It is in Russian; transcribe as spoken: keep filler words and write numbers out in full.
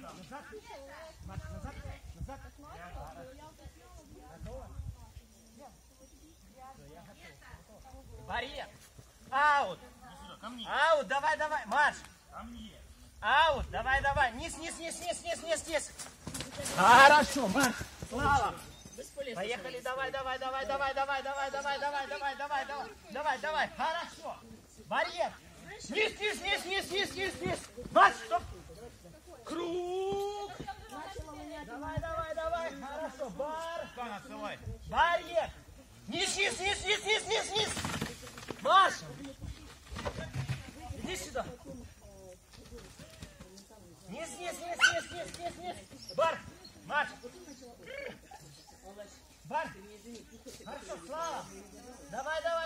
Назад. Маш, назад. Назад. Готово? Барьер. Аут. Аут, давай, давай. Марш. Аут, давай, давай. Низ, низ, низ, низ, низ, низ, низ. Хорошо, марш. Слава. Поехали, давай, давай, давай, давай, давай, давай, давай, давай, давай, давай, давай, давай, давай. Хорошо. Барьер. Низ, низ, низ, низ, низ, низ, низ. Марш, стоп. Круг. Давай, давай, давай. Хорошо. Бар. Барьер. Низ, низ, низ, низ, низ, низ, низ. Маша. Иди сюда. Низ, низ, низ, низ, низ, низ, низ. Бар. Маш. Бар. Хорошо, Слава. Давай, давай.